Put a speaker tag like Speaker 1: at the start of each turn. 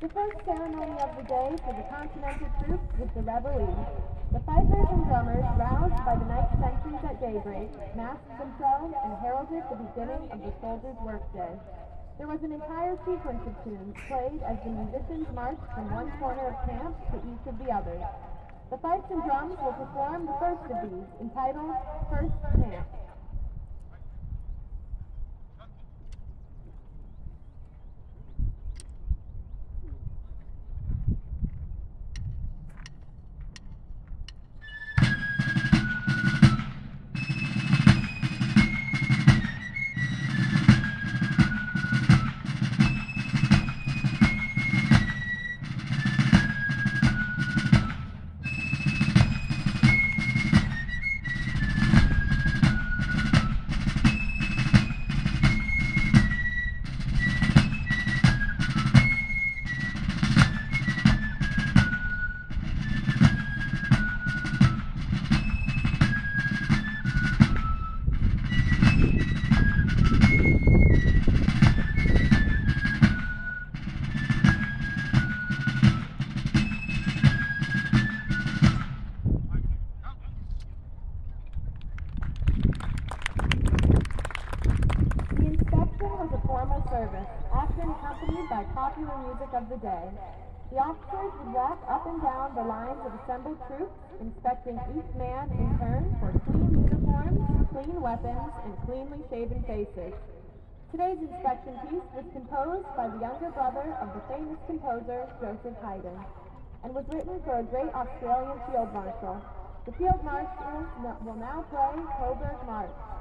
Speaker 1: The first ceremony of the day for the Continental troops was the reveille. The fifers and drummers, roused by the night sentries at daybreak, masked themselves and heralded the beginning of the soldiers' workday. There was an entire sequence of tunes played as the musicians marched from one corner of camp to each of the others. The fifes and drums will perform the first of these, entitled First Camp. Service, often accompanied by popular music of the day. The officers would walk up and down the lines of assembled troops, inspecting each man in turn for clean uniforms, clean weapons, and cleanly shaven faces. Today's inspection piece was composed by the younger brother of the famous composer Joseph Haydn, and was written for a great Australian field marshal. The field marshal will now play Coburg March.